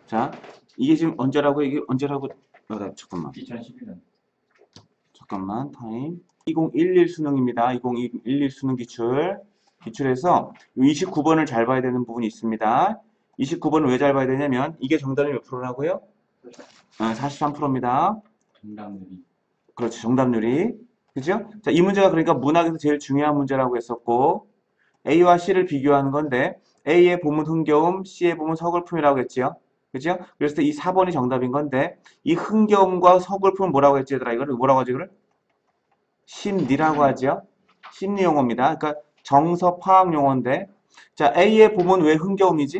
자, 이게 지금 언제라고, 이게 언제라고, 잠깐만. 2011년. 잠깐만, 타임. 2011 수능입니다. 2011 수능 기출. 기출에서 29번을 잘 봐야 되는 부분이 있습니다. 29번을 왜 잘 봐야 되냐면, 이게 정답이 몇 프로라고요? 43%입니다. 정답률이. 그렇죠. 정답률이. 그죠? 자, 이 문제가 그러니까 문학에서 제일 중요한 문제라고 했었고, A와 C를 비교하는 건데, A의 봄은 흥겨움, C의 봄은 서글픔이라고 했지요. 그죠? 그래서 이 4번이 정답인 건데, 이 흥겨움과 서글픔은 뭐라고 했지, 얘들아? 이걸 뭐라고 하지, 그걸? 심리라고 하죠. 심리 용어입니다. 그러니까 정서 파악 용어인데, 자, A의 봄은 왜 흥겨움이지?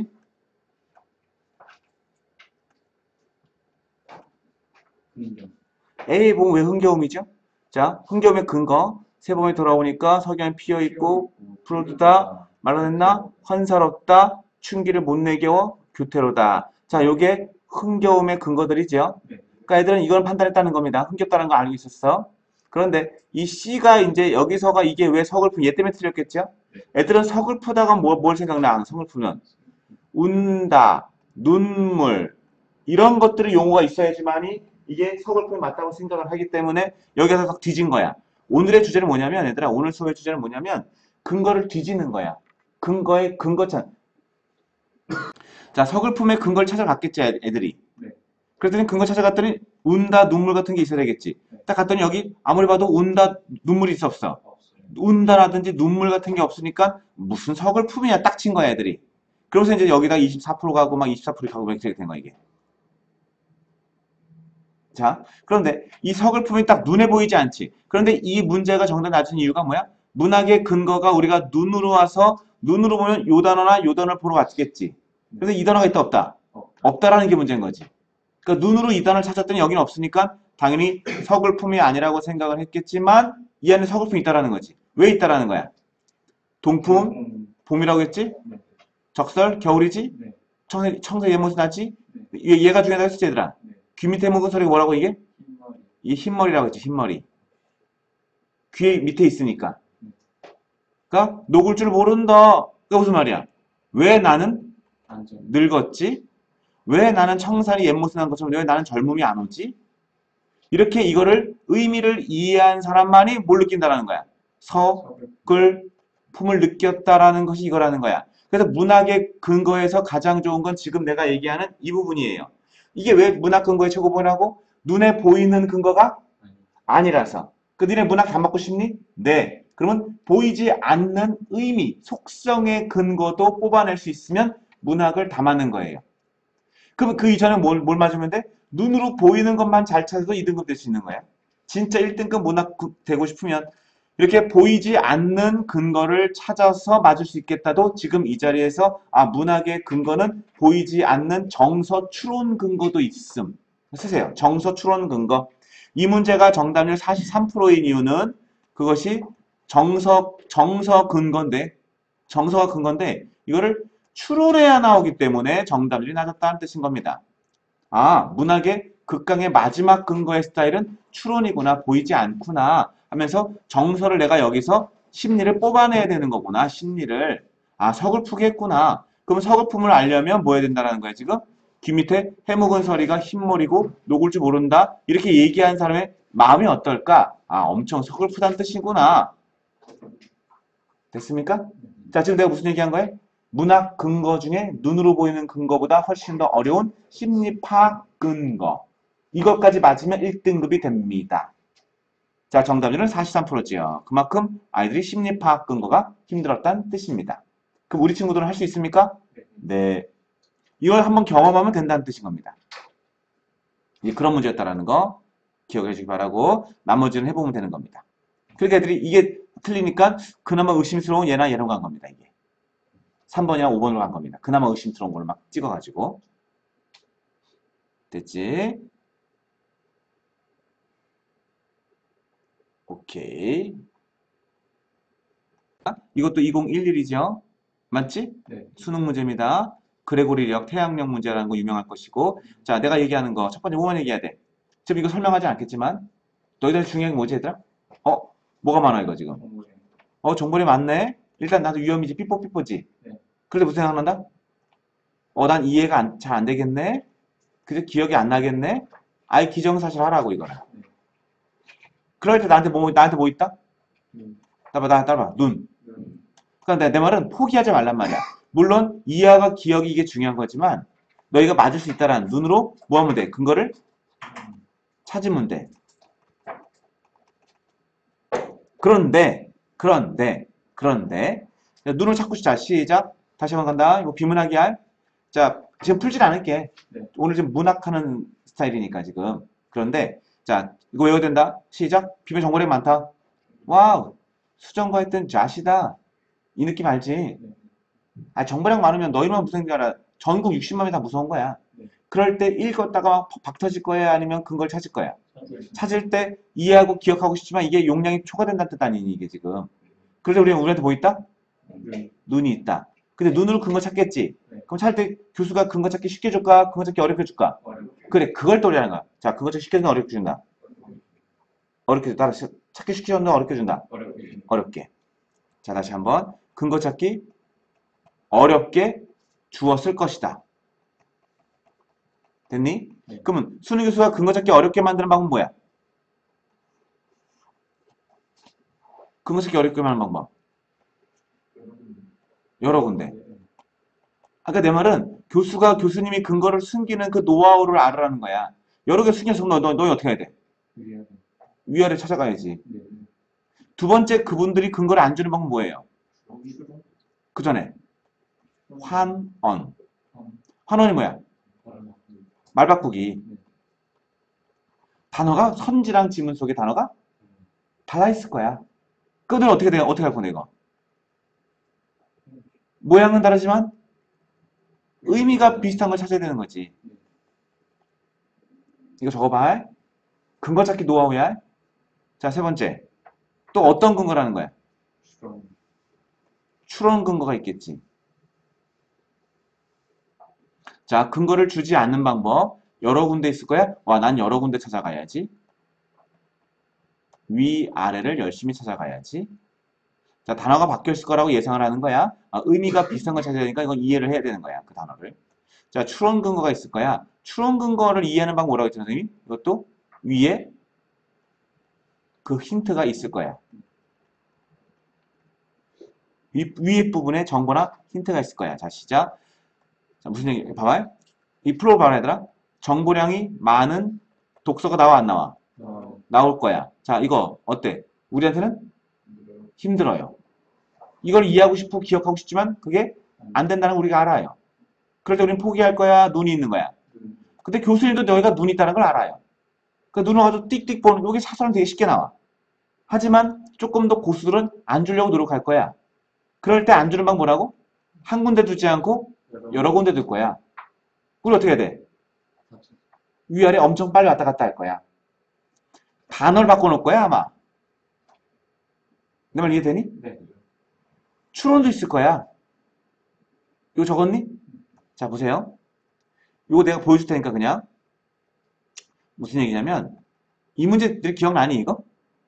흥경. A의 봄은 왜 흥겨움이죠? 자, 흥겨움의 근거. 새 봄이 돌아오니까 석양이 피어있고, 푸르르다, 말라냈나? 환사롭다, 춘기를 못 내겨, 교태로다. 자, 요게 흥겨움의 근거들이죠. 네. 그러니까 애들은 이걸 판단했다는 겁니다. 흥겹다는 거 알고 있었어. 그런데 이 C가 이제 여기서가 이게 왜 서글픔, 얘 때문에 틀렸겠죠? 애들은 서글프다가 뭘 생각나? 서글프면. 운다, 눈물, 이런 것들이 용어가 있어야지만이 이게 서글픔이 맞다고 생각을 하기 때문에 여기서 딱 뒤진 거야. 오늘의 주제는 뭐냐면, 얘들아, 오늘 수업의 주제는 뭐냐면, 근거를 뒤지는 거야. 근거의 근거찬. 자, 서글픔의 근거를 찾아갔겠지, 애들이. 네. 그랬더니 근거 찾아갔더니, 운다, 눈물 같은 게 있어야 되겠지. 딱 갔더니 여기 아무리 봐도 운다, 눈물이 있어, 없어? 없어요. 운다라든지 눈물 같은 게 없으니까 무슨 서글픔이냐 딱 친 거야, 애들이. 그러면서 이제 여기다 24% 가고 막 24% 가고 이렇게 된 거야, 이게. 자, 그런데 이 서글픔이 딱 눈에 보이지 않지. 그런데 이 문제가 정답 낮은 이유가 뭐야? 문학의 근거가 우리가 눈으로 와서 눈으로 보면 요 단어나 요 단어를 보러 왔겠지. 근데 이 단어가 있다 없다? 없다라는 게 문제인 거지. 그러니까 눈으로 이 단어를 찾았더니 여기는 없으니까 당연히 서글픔이 아니라고 생각을 했겠지만 이 안에 서글픔이 있다라는 거지. 왜 있다라는 거야? 동품, 봄이라고 했지? 네. 적설, 겨울이지? 네. 청새 예모스 나지? 네. 얘가 중요하다 했었지, 얘들아. 네. 귀 밑에 묵은 소리가 뭐라고 이게? 흰머리. 이 흰머리라고 했지, 흰머리. 귀 밑에 있으니까. 그러니까 녹을 줄 모른다. 그게 무슨 말이야? 왜 나는 안전. 늙었지? 왜 나는 청산이 옛모습 난 것처럼 왜 나는 젊음이 안 오지? 이렇게 이거를 의미를 이해한 사람만이 뭘 느낀다라는 거야. 서글픔을 느꼈다라는 것이 이거라는 거야. 그래서 문학의 근거에서 가장 좋은 건 지금 내가 얘기하는 이 부분이에요. 이게 왜 문학 근거의 최고봉이라고? 눈에 보이는 근거가 아니라서. 그 니네 문학 다 맞고 싶니? 네. 그러면 보이지 않는 의미, 속성의 근거도 뽑아낼 수 있으면 문학을 다 맞는 거예요. 그럼 그 이전에 뭘 맞으면 돼? 눈으로 보이는 것만 잘 찾아도 2등급 될 수 있는 거야. 진짜 1등급 문학 되고 싶으면 이렇게 보이지 않는 근거를 찾아서 맞을 수 있겠다도 지금 이 자리에서 문학의 근거는 보이지 않는 정서 추론 근거도 있음. 쓰세요. 정서 추론 근거. 이 문제가 정답률 43%인 이유는 그것이 정서 근거인데 정서가 근거인데 이거를 추론해야 나오기 때문에 정답률이 낮았다는 뜻인 겁니다. 문학의 극강의 마지막 근거의 스타일은 추론이구나, 보이지 않구나 하면서 정서를 내가 여기서 심리를 뽑아내야 되는 거구나, 심리를. 서글프게 했구나. 그럼 서글픔을 알려면 뭐 해야 된다는 거야, 지금? 귀 밑에 해묵은 서리가 흰머리고 녹을 줄 모른다. 이렇게 얘기한 사람의 마음이 어떨까? 엄청 서글프다는 뜻이구나. 됐습니까? 자, 지금 내가 무슨 얘기한 거예요? 문학 근거 중에 눈으로 보이는 근거보다 훨씬 더 어려운 심리파 근거. 이것까지 맞으면 1등급이 됩니다. 자, 정답률은 43%지요. 그만큼 아이들이 심리파악 근거가 힘들었다는 뜻입니다. 그럼 우리 친구들은 할 수 있습니까? 네. 이걸 한번 경험하면 된다는 뜻인 겁니다. 이제 그런 문제였다라는 거 기억해 주시기 바라고 나머지는 해보면 되는 겁니다. 그러니까 애들이 이게 틀리니까 그나마 의심스러운 얘나 얘로 간 겁니다. 이게 3번이나 5번으로 간 겁니다. 그나마 의심스러운 걸 막 찍어가지고. 됐지? 오케이. 이것도 2011이죠? 맞지? 네. 수능 문제입니다. 그레고리력, 태양력 문제라는 거 유명할 것이고. 자, 내가 얘기하는 거 첫 번째 뭐만 얘기해야 돼? 지금 이거 설명하지 않겠지만 너희들 중요한 게 뭐지 얘들아? 뭐가 많아 이거 지금? 정보리 많네? 일단 나도 위험이지 삐뽀삐뽀지? 네. 그런데 무슨 생각난다? 난 이해가 잘 안 되겠네? 그저 기억이 안 나겠네? 아예 기정사실 하라고, 이거는. 네. 그럴 때 나한테 뭐 있다? 눈. 따봐. 눈. 눈. 그러니까 내 말은 포기하지 말란 말이야. 물론, 이해와 기억이 이게 중요한 거지만, 너희가 맞을 수 있다라는 눈으로 뭐 하면 돼? 근거를 찾으면 돼. 그런데, 눈을 찾고 싶자. 시작. 다시 한번 간다. 이거 비문학이 할. 자, 지금 풀진 않을게. 네. 오늘 지금 문학하는 스타일이니까 지금. 그런데, 자, 이거 외워야 된다. 시작. 비문 정보량이 많다. 와우. 수정과 했던 자시다. 이 느낌 알지? 네. 아, 정보량 많으면 너희만 무서운 게 아니라 전국 60만 명이 다 무서운 거야. 네. 그럴 때 읽었다가 막 박터질 거야? 아니면 근거를 찾을 거야? 찾을 찾을 때 이해하고 기억하고 싶지만 이게 용량이 초과된다는 뜻 아니니, 이게 지금. 그래서 우리한테 뭐 있다? 눈. 눈이 있다. 근데 눈으로 근거 찾겠지? 네. 그럼 찾을 때 교수가 근거 찾기 쉽게 줄까? 근거 찾기 어렵게 줄까? 어렵게. 그래, 그걸 떠올리는 거야. 자, 근거 찾기 쉽게 준다, 어렵게 준다. 어렵게 준다. 찾기 쉽게 준다, 어렵게 준다. 어렵게. 어렵게. 자, 다시 한번. 근거 찾기 어렵게 주었을 것이다. 됐니? 네. 그러면 순우 교수가 근거 찾기 어렵게 만드는 방법은 뭐야? 근거 찾기 어렵게 만드는 방법. 여러 군데. 아까 내 말은 교수님이 근거를 숨기는 그 노하우를 알아라는 거야. 여러 개 숨겨서 너희 어떻게 해야 돼? 위아래. 위아래 찾아가야지. 네. 두 번째 그분들이 근거를 안 주는 방법은 뭐예요? 그 전에 환언. 환언이 뭐야? 말 바꾸기. 단어가 선지랑 지문 속에 단어가 달라 있을 거야. 그들 어떻게 할 거냐 이거? 모양은 다르지만 의미가 비슷한 걸 찾아야 되는 거지. 이거 적어봐. 근거 찾기 노하우야. 자, 세 번째. 또 어떤 근거라는 거야? 추론. 추론 근거가 있겠지. 자, 근거를 주지 않는 방법. 여러 군데 있을 거야? 와, 난 여러 군데 찾아가야지. 위아래를 열심히 찾아가야지. 자, 단어가 바뀌어 있을 거라고 예상을 하는 거야. 아, 의미가 비슷한 걸 찾아야 되니까 이건 이해를 해야 되는 거야. 그 단어를. 자, 추론 근거가 있을 거야. 추론 근거를 이해하는 방법 뭐라고 했죠, 선생님? 이것도 위에 그 힌트가 있을 거야. 위에 부분에 정보나 힌트가 있을 거야. 자, 시작. 자, 무슨 얘기, 봐봐요. 이 플로우 봐라, 얘들아. 정보량이 많은 독서가 나와, 안 나와? 나올 거야. 자, 이거 어때? 우리한테는 힘들어요. 이걸 이해하고 싶고 기억하고 싶지만 그게 안 된다는 걸 우리가 알아요. 그럴 때 우리는 포기할 거야, 눈이 있는 거야. 근데 교수님도 너희가 눈이 있다는 걸 알아요. 그 눈을 가지고 띡띡 보는, 여기 사설은 되게 쉽게 나와. 하지만 조금 더 고수들은 안 주려고 노력할 거야. 그럴 때 안 주는 방법 뭐라고? 한 군데 두지 않고 여러 군데 둘 거야. 그걸 어떻게 해야 돼? 위아래 엄청 빨리 왔다 갔다 할 거야. 단어를 바꿔놓을 거야, 아마. 내 말 이해되니? 네. 추론도 있을 거야. 이거 적었니? 자, 보세요. 이거 내가 보여줄 테니까 그냥. 무슨 얘기냐면, 이 문제들 기억나니, 이거?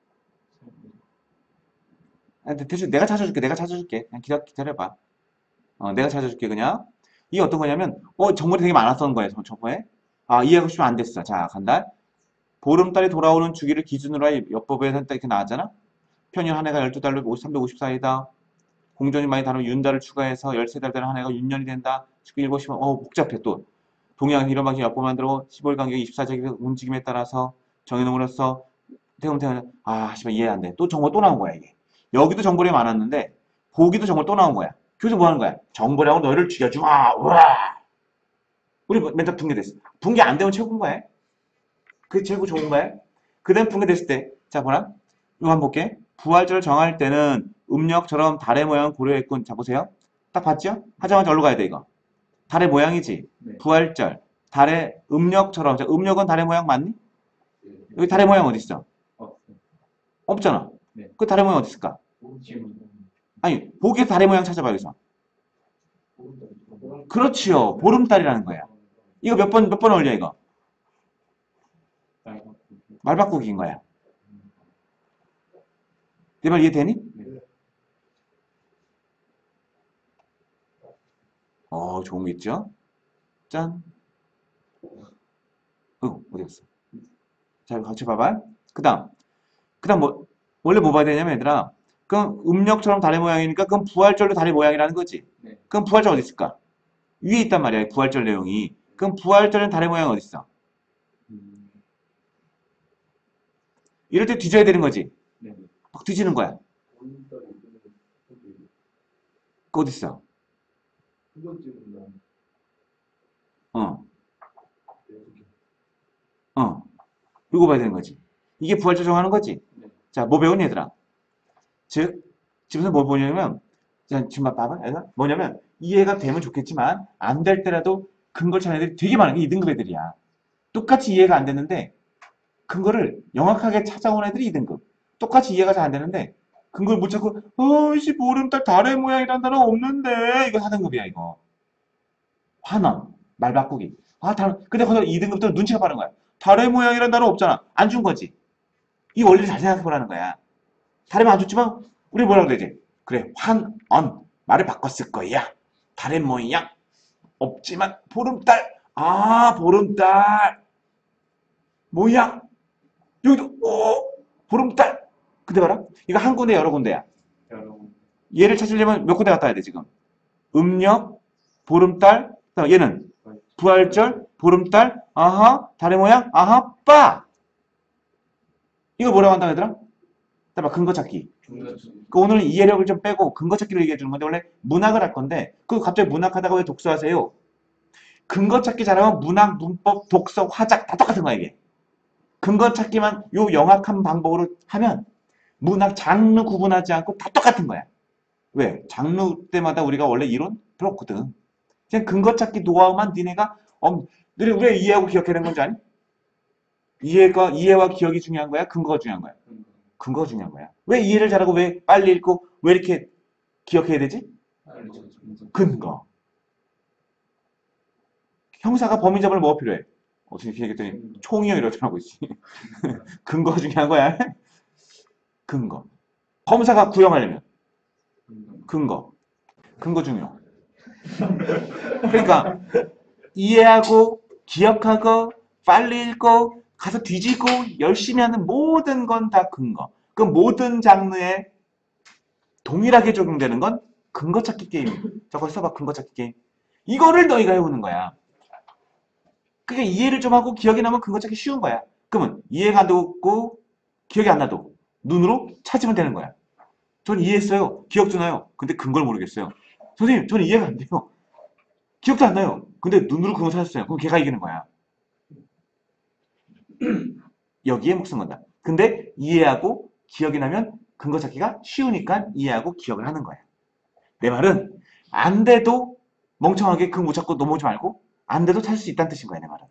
아, 대충 내가 찾아줄게. 그냥 기다려봐. 내가 찾아줄게, 그냥. 이게 어떤 거냐면, 정보이 되게 많았던 거예요, 저번에. 아, 이해하고 싶으면 안 됐어. 자, 간다. 보름달이 돌아오는 주기를 기준으로 해 엽법에서 이렇게 나왔잖아? 평균 한 해가 12달로 354이다. 공전이 많이 다른 윤달을 추가해서 13달 되는 한 해가 윤년이 된다. 17시면, 복잡해, 또. 동양 이런 방식 엽법 만들고 15일 간격이 24제기 움직임에 따라서 정해놓음으로써 태우면 씨발 이해 안 돼. 또 정보 또 나온 거야, 이게. 여기도 정보량이 많았는데, 거기도 정보 또 나온 거야. 그래서 뭐 하는 거야? 정보량으로 너희를 죽여주마! 우와! 우리 멘탈 붕괴됐어. 붕괴 안 되면 최고인 거야. 그게 최고 좋은 거야. 그 다음 붕괴됐을 때, 자, 보라. 이거 한번 볼게. 부활절을 정할 때는 음력처럼 달의 모양을 고려했군. 자, 보세요. 딱 봤죠? 하자마자 어디로 가야 돼, 이거? 달의 모양이지. 네. 부활절. 달의 음력처럼. 자, 음력은 달의 모양 맞니? 여기 달의 모양 어디 있어? 없잖아. 네. 그 달의 모양 어디 있을까? 지금 아니, 보기에 달의 모양 찾아봐, 여기서. 그렇지요. 보름달이라는 거야. 이거 몇 번 올려, 이거? 말 바꾸기인 거야. 내 말 이해되니? 네. 좋은 거 있죠? 짠. 어디 갔어? 자, 같이 봐봐. 그 다음 원래 뭐 봐야 되냐면, 얘들아. 그럼 음력처럼 달의 모양이니까, 그럼 부활절도 달의 모양이라는 거지. 네. 그럼 부활절 어디 있을까? 위에 있단 말이야, 부활절 내용이. 그럼 부활절은 달의 모양 어디 있어? 음, 이럴 때 뒤져야 되는 거지. 네. 막 뒤지는 거야. 그 어디 있어? 어, 이거 봐야 되는 거지. 이게 부활절 정하는 거지. 네. 자, 뭐 배우니, 얘들아? 즉, 집에서 뭘 보냐면, 자, 지금 봐봐, 얘들아. 뭐냐면, 이해가 되면 좋겠지만, 안 될 때라도 근거를 찾는 애들이 되게 많은 게 2등급 애들이야. 똑같이 이해가 안 되는데, 근거를 영악하게 찾아온 애들이 2등급. 똑같이 이해가 잘 안 되는데, 근거를 못 찾고, 어이씨, 보름달 달의 모양이란 단어 없는데, 이거 4등급이야, 이거. 환원, 말 바꾸기. 근데 거기서 2등급들은 눈치가 빠른 거야. 달의 모양이란 단어 없잖아. 안 준 거지. 이 원리를 잘 생각해 보라는 거야. 다르면 안 줬지만, 우리 뭐라고 되지? 그래, 환언. 말을 바꿨을 거야. 달의 모양. 없지만, 보름달. 아, 보름달. 모양. 여기도, 보름달. 근데 봐라. 이거 한 군데 여러 군데야. 여러분. 얘를 찾으려면 몇 군데 갔다 와야 돼, 지금? 음력, 보름달, 얘는 부활절, 보름달, 아하, 달의 모양, 아하, 빠. 이거 뭐라고 한다, 얘들아? 봐, 근거 찾기. 그 오늘 이해력을 좀 빼고 근거 찾기를 얘기해 주는 건데, 원래 문학을 할 건데, 그 갑자기 문학하다가 왜 독서하세요? 근거 찾기 잘하면 문학, 문법, 독서, 화작 다 똑같은 거야, 이게. 근거 찾기만 요 영악한 방법으로 하면 문학 장르 구분하지 않고 다 똑같은 거야. 왜? 장르 때마다 우리가 원래 이론 별로 없거든. 그냥 근거 찾기 노하우만 니네가 너네 왜 이해하고 기억해낸 건지 아니? 이해와 기억이 중요한 거야? 근거가 중요한 거야? 근거가 중요한 거야. 왜 이해를 잘하고 왜 빨리 읽고 왜 이렇게 기억해야 되지? 근거. 형사가 범인 잡으려면 뭐가 필요해? 어떻게 얘기했더니 총이요 이러더라고. 근거가 중요한 거야. 근거. 검사가 구형하려면 근거. 근거 중요. 그러니까 이해하고 기억하고 빨리 읽고 가서 뒤지고 열심히 하는 모든 건 다 근거. 그 모든 장르에 동일하게 적용되는 건 근거 찾기 게임. 저거 써봐, 근거 찾기 게임. 이거를 너희가 해오는 거야. 그게 이해를 좀 하고 기억이 나면 근거 찾기 쉬운 거야. 그러면 이해가 안 되고 기억이 안 나도 눈으로 찾으면 되는 거야. 전 이해했어요. 기억도 나요. 근데 근거를 모르겠어요. 선생님, 저는 이해가 안 돼요. 기억도 안 나요. 근데 눈으로 그거 찾았어요. 그럼 걔가 이기는 거야. 여기에 목숨 건다. 근데 이해하고 기억이 나면 근거 찾기가 쉬우니까 이해하고 기억을 하는 거야. 내 말은 안 돼도 멍청하게 그거 못 찾고 넘어오지 말고 안 돼도 찾을 수 있다는 뜻인 거야, 내 말은.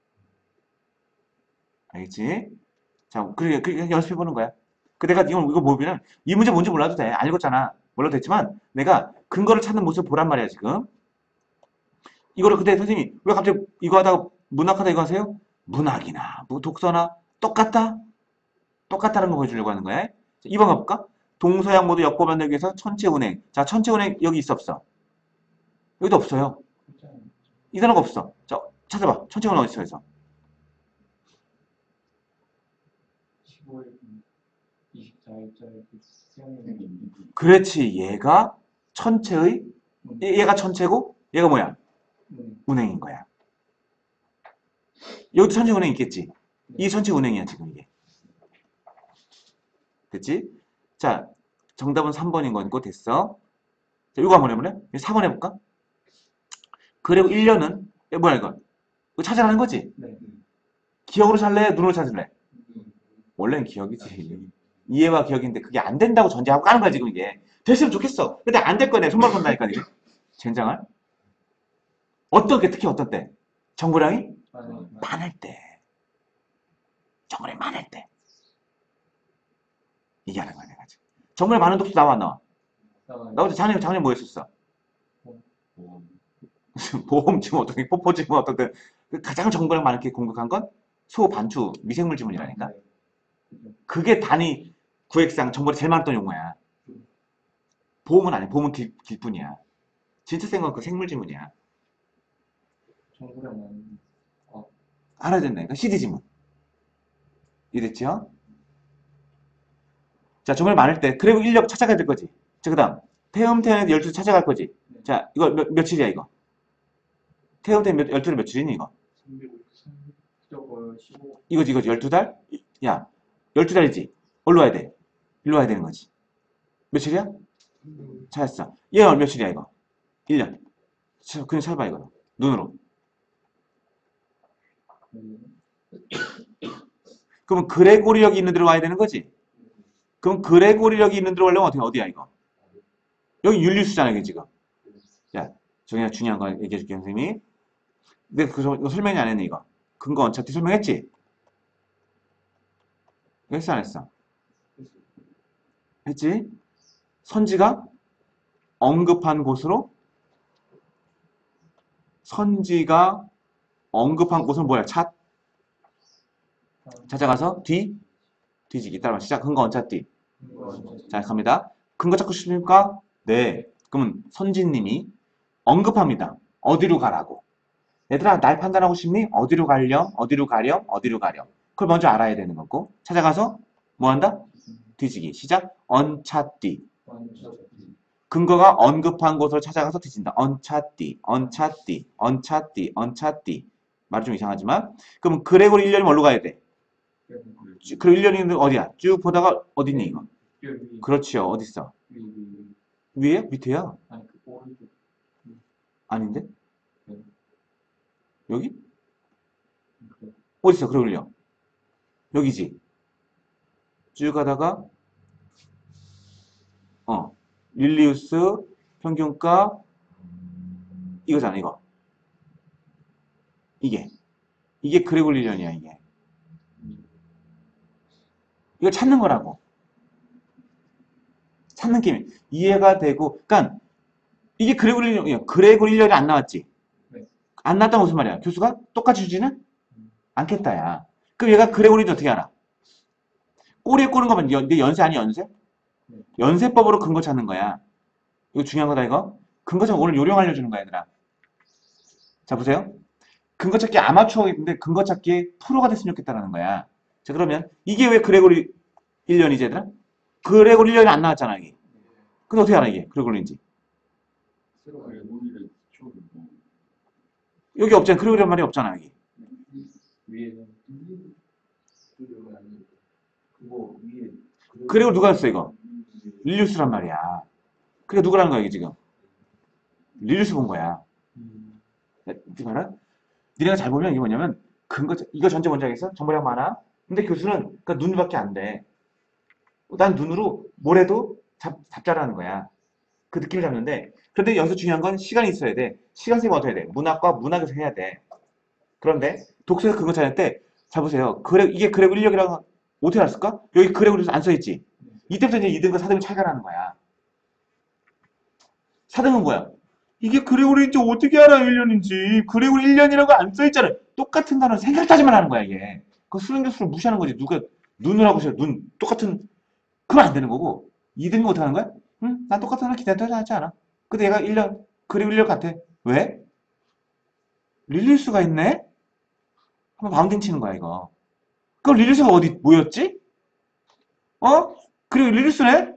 알겠지? 자, 그게 연습해보는 거야. 내가 이거 보면 이 문제 뭔지 몰라도 돼. 알겠잖아. 몰라도 됐지만 내가 근거를 찾는 모습을 보란 말이야, 지금. 이거를 근데 선생님이 왜 갑자기 이거 하다가 문학하다 이거 하세요? 문학이나 뭐 독서나 똑같다? 똑같다는 거 보여주려고 하는 거야. 자, 2번 가볼까? 동서양 모두 엮어 만들기 위해서 천체운행. 자, 천체운행 여기 있어 없어? 여기도 없어요. 이 단어가 없어. 자, 찾아봐. 천체운행 어디 있어? 그래서 15일 24일자에 수영이 그렇지. 얘가 천체의 얘가 천체고 얘가 뭐야? 운행인 거야. 여기도 천체운행 있겠지? 이게 천체운행이야 지금 이게. 됐지? 자, 정답은 3번인 거고 됐어. 자, 이거 한번 해볼래? 4번 해볼까? 그리고 1년은 뭐야 이거? 이거 찾아라는 거지? 네. 기억으로 찾을래? 눈으로 찾을래? 원래는 기억이지. 이해와 기억인데 그게 안 된다고 전제하고 까는 거야 지금 이게. 됐으면 좋겠어. 근데 안 될 거야. 내가 손발 건다니까 이게. 젠장할? 특히 어떤 때? 정보량이 많을 때. 정보량이 많을 때. 이게 하는 거야 내가 지금. 정보량이 많은 독서 나와 안 나와? 나 작년에 뭐 했었어? 보험 지문 어떻게 포포 지문 어떻게 가장 정보량 많게 공격한 건 소 반추 미생물 지문이라니까. 그게 단위 구획상 정보량이 제일 많았던 용어야. 보험은 아니야. 보험은 길뿐이야. 진짜 센 건 그 생물 지문이야. 정보량은 알아야 된다니까. CD 지문. 이해됐죠? 자, 정말 많을 때 그래고 인력 찾아가야 될 거지. 자, 그 다음 태음태는 12수 찾아갈 거지. 자, 이거 며칠이야 이거? 태음태 12는 며칠이니 이거? 350, 저거 15, 이거지 12달? 야, 12달이지. 어디로 와야 돼? 일로 와야 되는 거지. 며칠이야? 찾았어. 얘가 며칠이야 이거? 1년. 그냥 찾아봐 이거. 눈으로. 그러면 그레고리력이 있는 데로 와야 되는 거지? 그럼 그레고리력이 있는 데로 가려면 어디야 이거? 여기 율리우스잖아 이게 지금. 자, 정말 중요한 거 얘기해 줄게 선생님이. 근데 이거 설명이 안 했네 이거. 근거 원차트 설명했지? 했어 안 했어? 했지? 선지가 언급한 곳으로 선지가 언급한 곳은 뭐야? 찾아가서 뒤지기. 따라봐. 시작. 근거 원차트. 자, 갑니다. 근거 찾고 싶습니까? 네. 그러면 선지님이 언급합니다. 어디로 가라고. 얘들아, 날 판단하고 싶니? 어디로 가렴? 어디로 가렴? 어디로 가렴? 그걸 먼저 알아야 되는 거고. 찾아가서 뭐 한다? 뒤지기. 시작. 언찾디. 근거가 언급한 곳으로 찾아가서 뒤진다. 언찾디, 언찾디, 언찾디, 언찾디. 말이 좀 이상하지만. 그럼 그레고리 1년이면 어디로 가야 돼? 그리고 1년이 어디야? 쭉 보다가 어딨니 이거? 그렇지요. 어딨어? 위에야? 밑에야? 아니 그 오른쪽 아닌데? 네. 여기? 그 어딨어? 그레고리요? 여기지. 쭉 가다가 릴리우스 평균가 이거잖아 이거. 이게 그레고리언이야 이게. 이거 찾는 거라고. 찾는 게임. 이해가 되고. 그러니까 이게 그레고리언이야. 그레고리언이 안 나왔지. 네. 안 나왔다면 무슨 말이야? 교수가 똑같이 주지는 않겠다야. 그럼 얘가 그레고리언 어떻게 알아? 꼬리에 꼬는 거면 네 연세 아니 연세? 네. 연세법으로 근거 찾는 거야. 이거 중요한 거다 이거. 근거 찾기 오늘 요령 알려주는 거야 얘들아. 자 보세요. 근거 찾기 아마추어가 있는데 근거 찾기에 프로가 됐으면 좋겠다라는 거야. 자 그러면 이게 왜 그레고리 1년이지 얘들아? 그레고리 1년이 안 나왔잖아 이게. 근데 어떻게 알아 이게 그레고리인지? 여기 없잖아. 그레고리란 말이 없잖아 여기. 위에는 그레고리 누가 했어 이거? 릴리우스란 말이야. 그래 누구라는 거야 이게 지금? 릴리우스 본 거야. 이 봐라. 니네가 잘 보면 이게 뭐냐면 근거 이거 전체 원작에서 정보량 많아. 근데 교수는 그러니까 눈밖에 안 돼. 난 눈으로 뭘 해도 잡자라는 거야. 그 느낌을 잡는데 그런데 여기서 중요한 건 시간이 있어야 돼. 시간 쓰면 어떻게 해야 돼? 문학과 문학에서 해야 돼. 그런데 독서에서 근거 찾을 때 자 보세요. 이게 그래고 인력이라고 어떻게 알았을까? 여기 그래고에서 안 써있지? 이때부터 이제 2등과 4등을 차이가 나는 거야. 4등은 뭐야? 이게 그레고리인지 어떻게 알아 1년인지. 그레고리 1년이라고 안 써있잖아. 똑같은 단어는 생각하지만 하는 거야 이게. 그 수능 교수를 무시하는 거지. 누가 눈을 하고 있어. 눈 똑같은 그러면 안 되는 거고. 2등은 어떻게 하는 거야? 응? 난 똑같은 단어 기대도 하지 않아. 근데 얘가 1년 그레고리 1년 같아. 왜? 릴리우스가 있네? 한번 바운딩 치는 거야 이거. 그럼 릴리우스가 어디 뭐였지? 그리고 릴리우스네?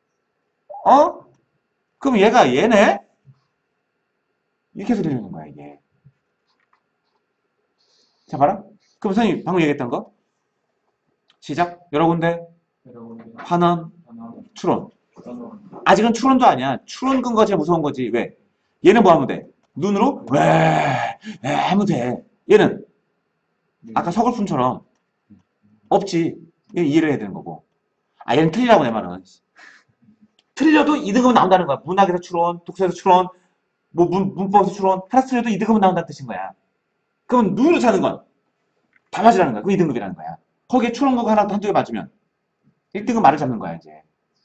그럼 얘가 얘네? 이렇게 해서 들리는 거야 이게. 자 봐라. 그럼 선생님 방금 얘기했던 거 시작. 여러 군데 환원 추론. 아직은 추론도 아니야. 추론 근거가 제일 무서운 거지. 왜? 얘는 뭐 하면 돼? 눈으로 왜 하면 돼. 얘는 아까 서글픔처럼 없지. 얘는 이해를 해야 되는 거고. 얘는 틀리라고 내 말은. 틀려도 2등급은 나온다는 거야. 문학에서 추론, 독서에서 추론, 뭐 문법에서 추론, 하나 틀려도 2등급은 나온다는 뜻인 거야. 그럼 눈으로 찾는 건 다 맞으라는 거야. 그 2등급이라는 거야. 거기에 추론국 하나 한두 개 맞으면 1등급 말을 잡는 거야 이제.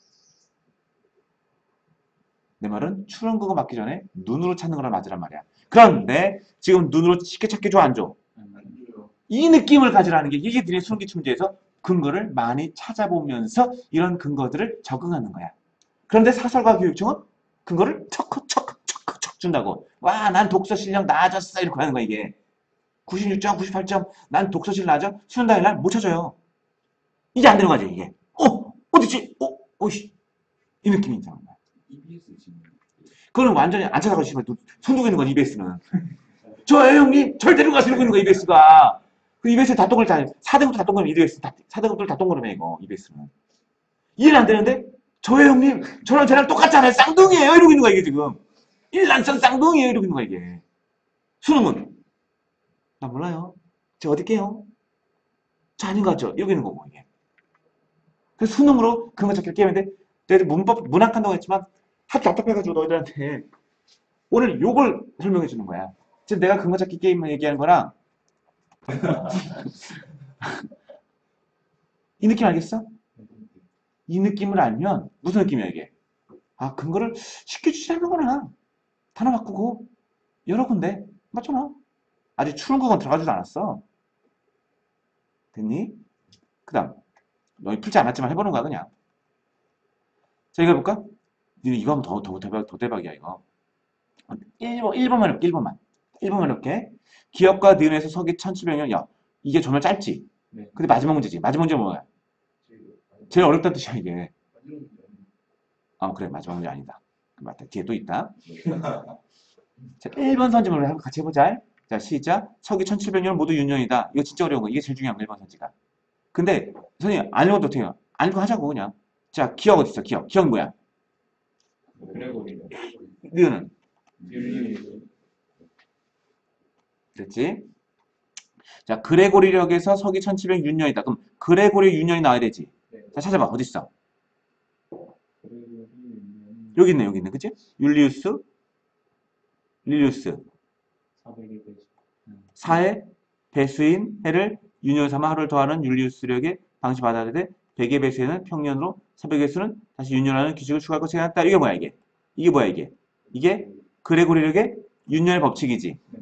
내 말은 추론국을 맞기 전에 눈으로 찾는 거랑 맞으란 말이야. 그런데 지금 눈으로 쉽게 찾기 줘 안 줘? 이 느낌을 가지라는 게 이게 니네 수능기출문제에서 근거를 많이 찾아보면서 이런 근거들을 적응하는 거야. 그런데 사설과 교육청은 근거를 척 준다고. 와, 난 독서 실력 나아졌어. 이렇게 하는 거야, 이게. 96점, 98점, 난 독서실 나죠? 수능 당일날 못 찾아요. 이게 안 되는 거지, 이게. 어디지? 씨. 이 느낌이 이상한 거야. EBS 지금. 그거는 완전히 안 찾아가고 싶으면 손 두고 있는 건 EBS는. 저예요, 형님! 절대로 가서 이러고 있는 거야, EBS가. 그 EBS 다 동그랗다. 4등급도 다 동그라면 EBS, 4등급도 다 동그라면 이거, EBS는. 이해는 안 되는데? 저예요, 형님! 저랑 쟤랑 똑같잖아요! 쌍둥이에요! 이러고 있는 거야, 이게 지금. 일란성 쌍둥이에요! 이러고 있는 거야, 이게. 수능은? 나 몰라요. 저 어디 게요? 저 아닌 것 같죠? 이러고 있는 거고, 이게. 그래서 수능으로 그런 거 찾기를 게임인데, 내가 문학한다고 했지만, 하도 답답해가지고 너희들한테 오늘 요걸 설명해 주는 거야. 지금 내가 근거 찾기 게임 얘기하는 거랑, 이 느낌 알겠어? 이 느낌을 알면, 무슨 느낌이야, 이게? 아, 근거를 쉽게 주지 않는구나. 단어 바꾸고, 여러 군데. 맞잖아. 아직 추론국은 들어가지도 않았어. 됐니? 그 다음. 너희 풀지 않았지만 해보는 거야, 그냥. 자, 이거 해볼까? 이거 하면 더 대박이야, 이거. 1번만 해볼게, 1번만. 1번만 해볼게. 기업과 니은에서 서기 1700년. 야, 이게 정말 짧지? 네. 근데 마지막 문제지. 마지막 문제는 뭐야? 제일 어렵다는 뜻이야, 이게. 그래. 마지막 문제 아니다. 맞다. 뒤에 또 있다. 자, 1번 선지문을 한번 같이 해보자. 자, 시작. 서기 1700년 모두 윤년이다. 이거 진짜 어려운 거. 이게 제일 중요한 거, 1번 선지가. 근데, 선생님, 안 읽어도 돼요. 안 읽고 하자고, 그냥. 자, 기억 어디 있어, 기억. 기억 뭐야? 그레고리. 니은은? 율리. 됐지? 자, 그레고리력에서 서기 1706년이다. 그럼 그레고리 윤년이 나와야 되지. 네. 자, 찾아봐. 어디 있어? 그레고리. 여기 있네, 여기 있네. 그치? 율리우스? 릴리우스. 400의 배수. 4의 배수인 해를 윤년 삼아 하루를 더하는 율리우스력의 방시 받아들되 100의 배수에는 평년으로 400의 수는 다시 윤년하는 규칙을 추가할 것이 같다. 이게 뭐야, 이게? 이게 뭐야, 이게? 이게 그레고리력의 윤년의 법칙이지. 네.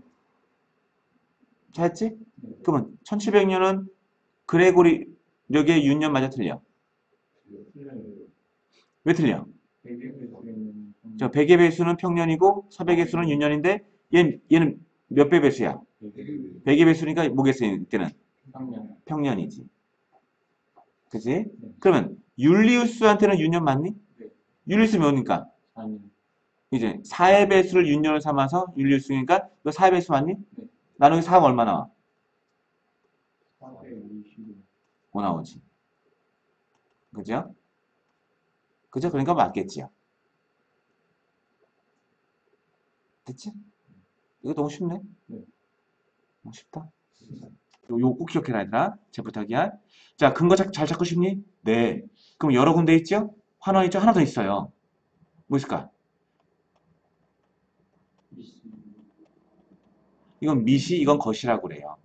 찾았지? 네. 그러면 1700년은 그레고리력의 윤년 맞아 틀려? 틀려요. 왜 틀려? 100의 배수에는 저 100의 배수는 평년이고 400의 수는 윤년인데 얘는 몇 배 배수야? 100의 배수니까 뭐겠어요? 이때는 평년. 평년이지. 그치? 네. 그러면 율리우스한테는 윤년 맞니? 네. 율리우스 몇이니까? 4년. 이제 4의 배수를 윤년을 삼아서 율리우스니까 너 4의 배수 맞니? 네. 나누기 4하면 얼마 나와? 450. 5 나오지. 그죠? 그죠? 그러니까 맞겠지요. 됐지? 이거 너무 쉽네? 네. 너무 쉽다. 요거 꼭 기억해라, 얘들아. 제 부탁이야. 자, 근거 잘 찾고 싶니? 네. 그럼 여러 군데 있죠? 하나 있죠? 하나 더 있어요. 뭐 있을까? 이건 미시, 이건 것이라고 그래요.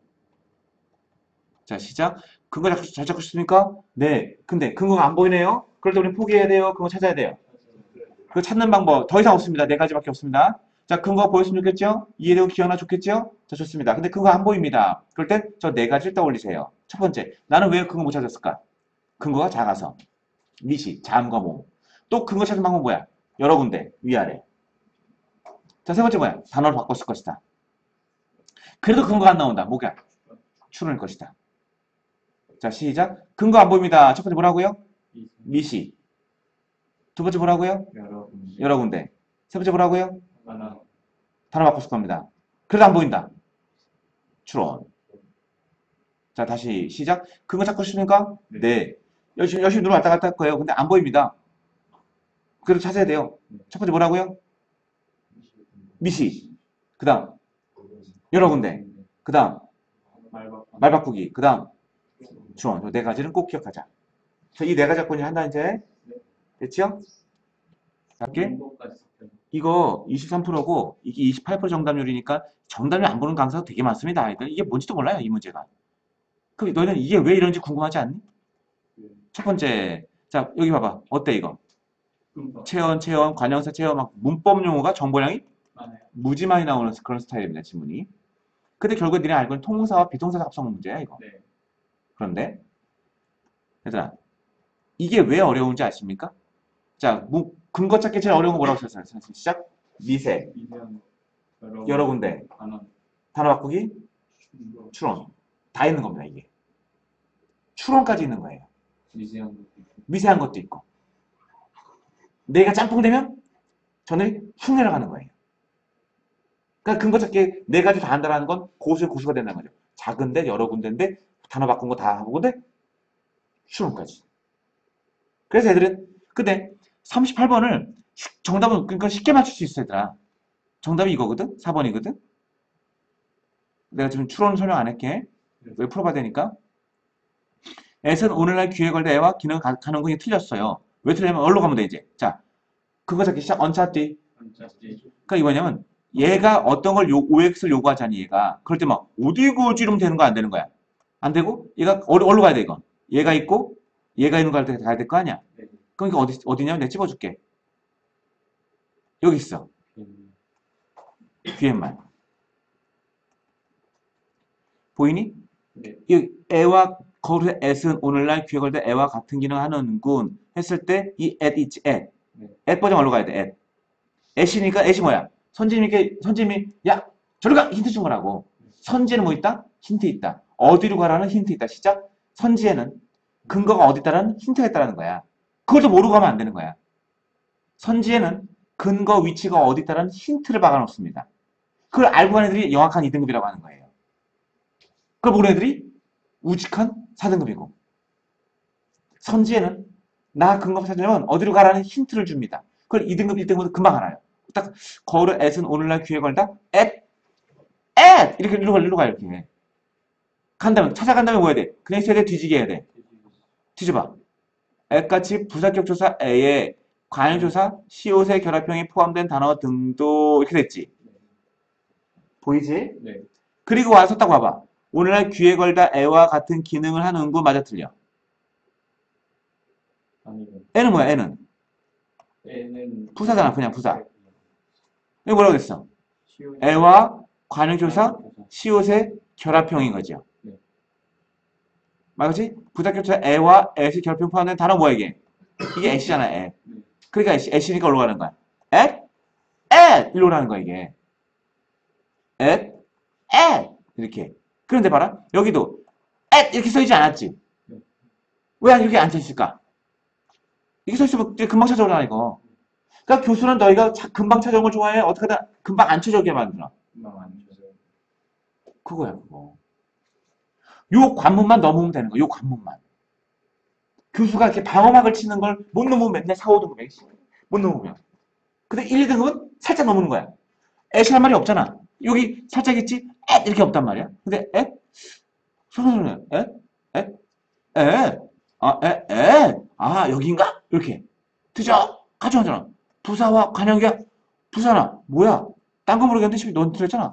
자, 시작. 근거 잘 찾고 싶습니까? 네. 근데 근거가 안 보이네요? 그럴 때 우리는 포기해야 돼요? 근거 찾아야 돼요? 그거 찾는 방법 더 이상 없습니다. 네 가지밖에 없습니다. 자, 근거가 보였으면 좋겠죠? 이해되고 기억나 좋겠죠? 자, 좋습니다. 근데 근거 안 보입니다. 그럴 땐 저 네 가지를 떠올리세요. 첫 번째, 나는 왜 근거 못 찾았을까? 근거가 작아서. 미시, 자음과 모음. 또 근거 찾는 방법 뭐야? 여러 군데, 위아래. 자, 세 번째 뭐야? 단어를 바꿨을 것이다. 그래도 근거가 안 나온다. 뭐야? 추론일 것이다. 자, 시작. 근거 안 보입니다. 첫 번째 뭐라고요? 미시. 두 번째 뭐라고요? 여러 군데. 세 번째 뭐라고요? 하나. 단어 바꿨을 겁니다. 그래도 안 보인다. 추론. 자, 다시 시작. 근거 찾고 싶습니까? 네. 열심히 눈을 왔다 갔다 할 거예요. 근데 안 보입니다. 그래도 찾아야 돼요. 첫 번째 뭐라고요? 미시. 그 다음 여러 군데. 그 다음 말 바꾸기. 그 다음 추론. 이 네 가지는 꼭 기억하자. 자, 이 네 가지 갖고 한다 이제. 됐죠? 할게. 이거 23%고 이게 28% 정답률이니까 정답을 안 보는 강사가 되게 많습니다. 아이들. 이게 뭔지도 몰라요, 이 문제가. 그럼 너희는 이게 왜 이런지 궁금하지 않니? 첫 번째, 자, 여기 봐봐. 어때 이거? 체험, 관형사 체험, 막 문법 용어가 정보량이 무지 많이 나오는 그런 스타일입니다, 지문이. 근데 결국 니네 알고 있는 통사와 비동사 합성 문제야, 이거. 네. 그런데, 얘들아, 이게 왜 어려운지 아십니까? 자, 근거 찾기 제일 어려운 거 뭐라고 썼어요? 시작. 미세. 여러 군데. 단어 바꾸기. 추론. 다 있는 겁니다, 이게. 추론까지 있는 거예요. 미세한 것도 있고. 미세한 것도 있고. 내가 짬뽕 되면 저는 훅 내려가는 거예요. 그러니까 근거 찾기 네 가지 다 한다는 건 고수의 고수가 된다는 거죠. 작은데 여러 군데인데 단어 바꾼 거 다 하고 근데 추론까지. 그래서 애들은 근데 38번을 정답은 그러니까 쉽게 맞출 수 있어 얘들아. 정답이 이거거든? 4번이거든? 내가 지금 추론 설명 안 할게. 왜 풀어봐야 되니까. 애는 오늘날 귀에 걸다 애와 기능 가는 군이 틀렸어요. 왜 틀리냐면 어디로 가면 돼 이제. 자, 그거 찾기 시작. 언차띠. 그러니까 이거냐면 얘가 어떤 걸 OX를 요구하자니 얘가. 그럴 때 막 어디 고지 이러면 되는 거 안 되는 거야. 안 되고 얘가 어디로 가야 돼 이거. 얘가 있고 얘가 있는 거 가야 될 거 아니야. 그러니까 어디냐면 내가 집어줄게. 여기 있어. 귀에만. 보이니? 네. 이 애와 거울의 at은 오늘날 귀에 걸다 애와 같은 기능을 하는군 했을 때 이 at 있지 at. 네. at 버전 어디로 가야 돼 at. at이니까 at이 뭐야? 선지님이 야 저리 가 힌트 준 거라고. 선지에는 뭐 있다? 힌트 있다. 어디로 가라는 힌트 있다. 시작. 선지에는 근거가 어디 있다라는 힌트가 있다라는 거야. 그걸 또 모르고 가면 안 되는 거야. 선지에는 근거 위치가 어디 있다라는 힌트를 박아놓습니다. 그걸 알고 간 애들이 영악한 2등급이라고 하는 거예요. 그걸 모르는 애들이 우직한 4등급이고 선지에는 나 근거 찾으려면 어디로 가라는 힌트를 줍니다. 그걸 2등급, 1등급은 금방 알아요. 딱 거울의 at은 오늘날 귀에 걸다 at 이렇게 일로 가 이렇게 간다면 찾아간다면 뭐 해야 돼? 그냥 있어야 돼? 뒤지게 해야 돼? 뒤져봐. at같이 부사격 조사 A에 관용 조사 시옷의 결합형이 포함된 단어 등도 이렇게 됐지. 보이지? 네. 그리고 와서 딱 봐봐. 오늘날 귀에 걸다 애와 같은 기능을 하는 군 맞아 틀려. 아니면 애는 뭐야? 애는 애는 부사잖아. 그냥 부사. 이거 뭐라고 했어? 시옷 애와 관용조사 시옷의 결합형인 거죠. 네. 맞지? 부사격조사 애와 애의 결합형 포함된 단어 뭐야 이게? 이게 애시잖아. 애. 네. 그러니까 애시니까 어디로 가는 거야? 애 일로 가는 거야 이게. 애 이렇게. 그런데 봐라. 여기도 이렇게 써있지 않았지? 네. 왜 이렇게 안 써있을까? 이게 써있으면 금방 찾아오잖아 이거. 그러니까 교수는 너희가 금방 찾아오는 걸 좋아해? 어떻게 하다 금방 안 찾아오게 만들어? 금방 안 줘서 그거야 그거. 요 관문만 넘으면 되는 거야. 요 관문만. 교수가 이렇게 방어막을 치는 걸 못 넘으면 맨날 4, 5등급에 못 넘으면. 근데 1, 2등급은 살짝 넘는 거야. 애시 할 말이 없잖아. 여기 살짝 있지? 이렇게 없단 말이야. 근데 소리는 여긴가? 이렇게. 드죠? 가져가잖아. 부사와 관용이야. 부사나 뭐야? 딴 거 모르겠는데 지금 넌 틀렸잖아.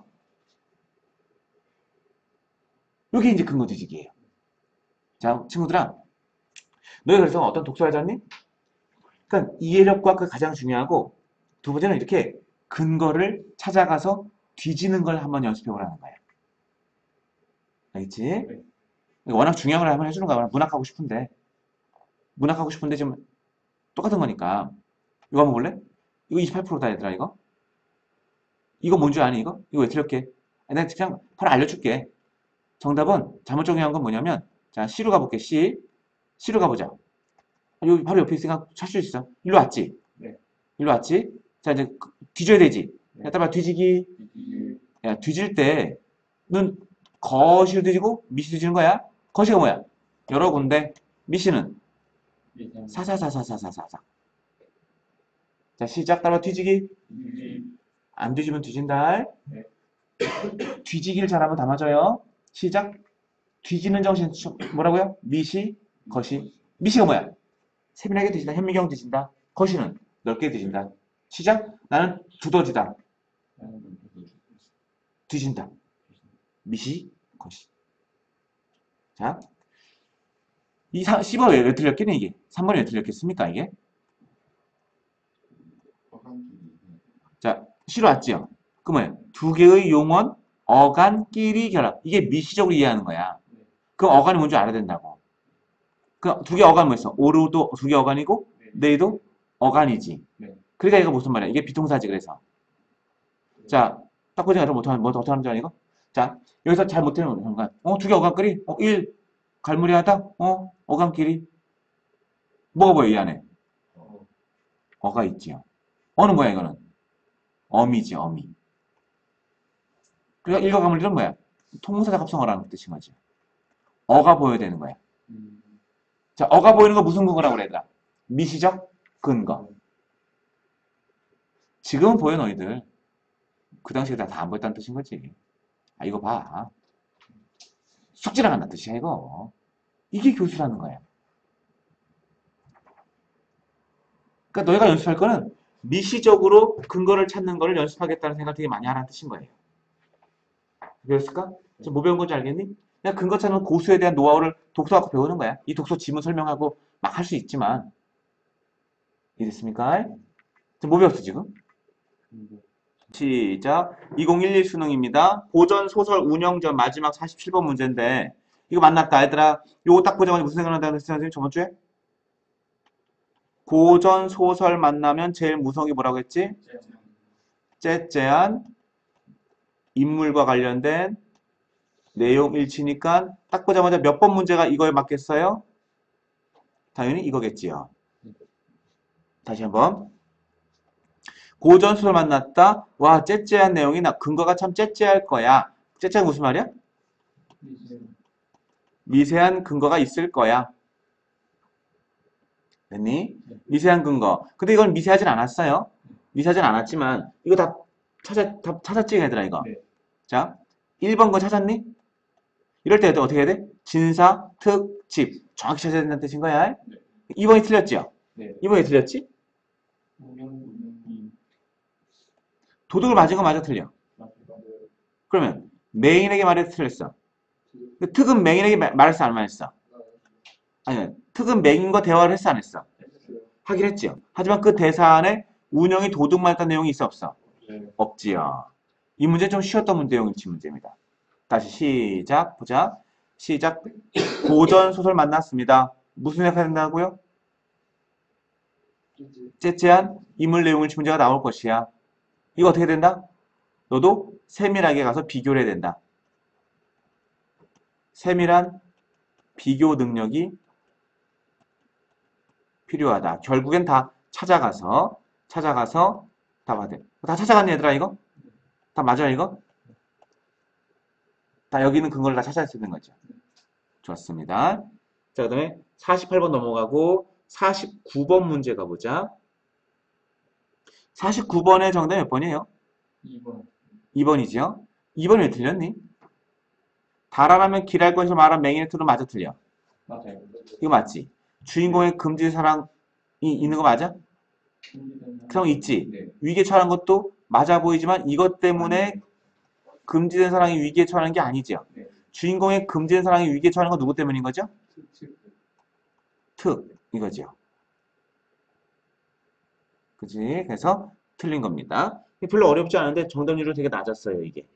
여기 이제 근거 뒤지기예요. 자, 친구들아. 너희 그래서 어떤 독서 하자니? 그러니까 이해력과 그 가장 중요하고 두 번째는 이렇게 근거를 찾아가서 뒤지는 걸 한번 연습해 보라는 거야. 알겠지? 네. 워낙 중요한 걸 한번 해주는 거야. 문학하고 싶은데 지금 똑같은 거니까. 이거 한번 볼래? 이거 28%다 얘들아 이거. 이거 뭔 줄 아니 이거? 이거 왜 틀렸게? 내가 그냥 바로 알려줄게. 정답은 잘못 정의한 건 뭐냐면 자 C로 가볼게. C로 가보자. 여기 바로 옆에 있으니까 찾을 수 있어. 일로 왔지? 네. 일로 왔지? 자 이제 뒤져야 되지? 네. 야 따라 뒤지기. 이게 야 뒤질 때는 거시로 뒤지고 미시 뒤지는 거야. 거시가 뭐야? 여러 군데. 미시는 미세한 사사사사사사사. 자 시작 따라 뒤지기. 이 안 뒤지면 뒤진다. 네. 뒤지기를 잘하면 다 맞아요. 시작. 뒤지는 정신 뭐라고요? 미시, 거시. 미시가 뭐야? 세밀하게 뒤진다. 현미경 뒤진다. 거시는 넓게 뒤진다. 시작. 나는 두더지다. 뒤진다. 미시, 거시. 자, 이 10번 왜 틀렸겠니 이게? 3번이 왜 틀렸겠습니까 이게? 자, 시로 왔지요? 그 뭐야? 두 개의 용언, 어간끼리 결합. 이게 미시적으로 이해하는 거야. 그 어간이 뭔지 알아야 된다고. 그 두 개 어간 뭐 있어? 오르도 두 개 어간이고, 네이도 어간이지. 네. 그러니까 이거 무슨 말이야? 이게 비동사지 그래서. 자, 딱 보자. 여러분 어떻게 하는 줄 아니 이거? 자, 여기서 잘 못하는 순간, 두 개 어감끼리, 1, 갈무리하다, 어감끼리. 뭐가 보여, 이 안에? 어, 어가 있지요. 어는 뭐야, 이거는? 어미지, 어미. 그러니까 일거감을리는 뭐야? 통사적 합성어라는 뜻인 거지. 어가 보여야 되는 거야. 음, 자, 어가 보이는 거 무슨 근거라고 그래, 얘들아? 미시적 근거. 지금은 보여, 너희들. 그 당시에 다 안 보였다는 뜻인 거지. 아, 이거 봐. 숙지랑 한다는 뜻이야, 이거. 이게 교수라는 거야. 그러니까 너희가 연습할 거는 미시적으로 근거를 찾는 거를 연습하겠다는 생각을 되게 많이 하라는 뜻인 거예요. 배웠을까? 지금 뭐 배운 건지 알겠니? 그냥 근거 찾는 고수에 대한 노하우를 독서 갖고 배우는 거야. 이 독서 지문 설명하고 막 할 수 있지만. 이해됐습니까? 지금 뭐 배웠어, 지금? 근데 시작. 2011 수능입니다. 고전 소설 운영전 마지막 47번 문제인데 이거 만났다. 얘들아, 요거 딱 보자마자 무슨 생각난다고 했어요, 선생님? 저번 주에? 고전 소설 만나면 제일 무서운 게 뭐라고 했지? 째째한 인물과 관련된 내용 일치니까 딱 보자마자 몇 번 문제가 이거에 맞겠어요? 당연히 이거겠지요. 다시 한번. 고전 소설 만났다. 와, 째째한 내용이 나 근거가 참 째째할 거야. 째째한 무슨 말이야? 이제 미세한 근거가 있을 거야. 됐니? 미세한 근거. 근데 이건 미세하진 않았어요. 미세하진 않았지만 이거 다 찾았지, 얘들아, 이거. 네. 자, 1번 거 찾았니? 이럴 때 어떻게 해야 돼? 진사, 특, 집. 정확히 찾아야 된다는 뜻인 거야. 네. 2번이 틀렸죠? 네. 2번이 틀렸지? 운영이 도둑을 맞은 거 맞아, 틀려? 맞을까? 그러면 맹인에게 말해서 틀렸어. 근데 특은 맹인에게 말했어, 안 말했어? 아니, 특은 맹인과 대화를 했어, 안 했어? 하긴 했지요. 하지만 그 대사 안에 운영이 도둑 맞았다는 내용이 있어, 없어? 네. 없지요. 이 문제 좀 쉬웠던 내용 일치 문제입니다. 다시 시작, 보자. 시작. 고전 소설 만났습니다. 무슨 생각해야 된다고요? 째째한 인물 내용 일치 문제가 나올 것이야. 이거 어떻게 된다? 너도 세밀하게 가서 비교를 해야 된다. 세밀한 비교 능력이 필요하다. 결국엔 다 찾아가서 다 봐야 돼. 다 찾아갔니, 얘들아, 이거? 다 맞아, 이거? 다 여기 있는 근거를 다 찾아야 되는 거죠. 좋습니다. 자, 그 다음에 48번 넘어가고 49번 문제 가보자. 49번의 정답이 몇 번이에요? 2번 2번이지요? 2번이 왜 틀렸니? 달아나면 길할 것이라 말한 맹인의 틀은 맞아, 틀려? 맞아요. 이거 맞지? 주인공의 금지 사랑이 있는 거 맞아? 그럼 있지? 네. 위기에 처한 것도 맞아 보이지만 이것 때문에 금지된 사랑이 위기에 처하는 게 아니죠. 네. 주인공의 금지된 사랑이 위기에 처하는 건 누구 때문인 거죠? 특, 이거죠. 그지? 그래서 틀린 겁니다. 별로 어렵지 않은데 정답률은 되게 낮았어요, 이게.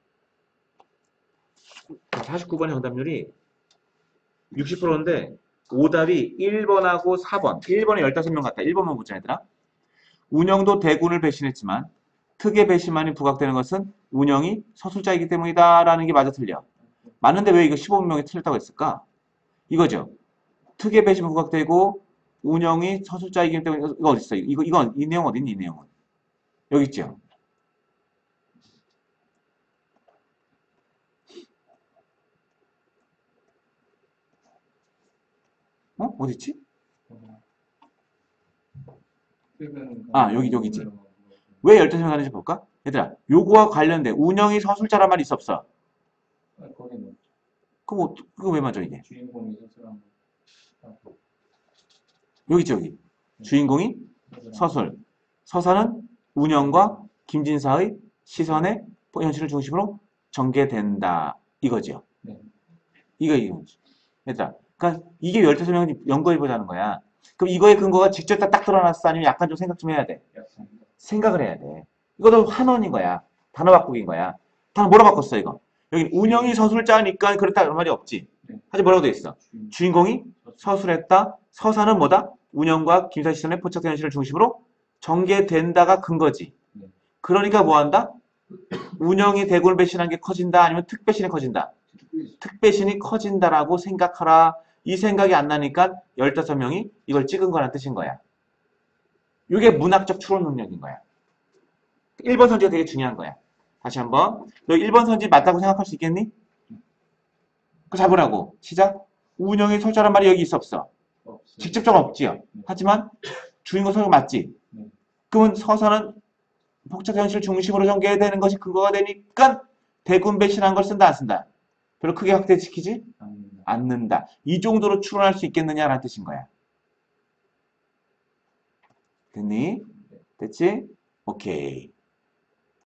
49번의 정답률이 60%인데 오답이 1번하고 4번. 1번에 15명 같다. 1번만 보자, 얘들아. 운영도 대군을 배신했지만 특의 배신만이 부각되는 것은 운영이 서술자이기 때문이다 라는 게 맞아, 틀려? 맞는데 왜 이거 15명이 틀렸다고 했을까? 이거죠. 특의 배신이 부각되고 운영이 서술자이기 때문에 이거 어디 있어? 이 내용 어디 있니? 이 내용은 여기 있죠. 어디 있지? 아, 여기지. 왜 15명 하는지 볼까? 얘들아, 요거와 관련된 운영이 서술자란 말이 있어, 없어? 거기는 그럼 그거 왜 맞아, 이게? 주인공이 서술한 여기 있죠, 여기. 주인공이 서술. 서사는 운영과 김진사의 시선의 현실을 중심으로 전개된다. 이거죠. 네. 이거지. 얘들아, 그러니까 이게 15명이 연거해보자는 거야. 그럼 이거의 근거가 직접 딱 드러났어? 아니면 약간 좀 생각 좀 해야 돼? 생각을 해야 돼. 이거는 환원인 거야. 단어 바꾸기인 거야. 단어 뭐로 바꿨어, 이거? 여기 운영이 서술자니까 그렇다 그런 말이 없지. 네. 하지 뭐라고 돼 있어? 주인공이 서술했다. 서사는 뭐다? 운영과 김사 시선의 포착된 현실을 중심으로 전개된다가 근거지. 네. 그러니까 뭐 한다? 운영이 대군을 배신한 게 커진다? 아니면 특배신이 커진다? 특배신이 커진다라고 생각하라. 이 생각이 안 나니까 15명이 이걸 찍은 거란 뜻인 거야. 이게 문학적 추론 능력인 거야. 1번 선지가 되게 중요한 거야. 다시 한번. 너 1번 선지 맞다고 생각할 수 있겠니? 그거 잡으라고. 시작. 운영이 설자란 말이 여기 있어 없어? 없어요. 직접적으로 없지요. 하지만 주인공 설명 맞지? 네. 그러면 서사는 복잡 현실 중심으로 전개되는 것이 근거가 되니까 대군 배신한 걸 쓴다 안 쓴다? 별로 크게 확대시키지 아닙니다. 않는다. 이 정도로 추론할 수 있겠느냐라는 뜻인 거야. 됐니? 됐지? 오케이.